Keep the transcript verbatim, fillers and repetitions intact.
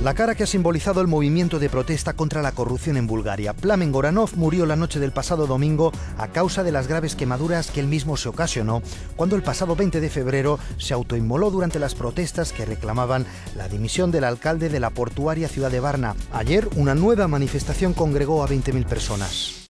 La cara que ha simbolizado el movimiento de protesta contra la corrupción en Bulgaria. Plamen Goranov murió la noche del pasado domingo a causa de las graves quemaduras que él mismo se ocasionó cuando el pasado veinte de febrero se autoinmoló durante las protestas que reclamaban la dimisión del alcalde de la portuaria ciudad de Varna. Ayer, una nueva manifestación congregó a veinte mil personas.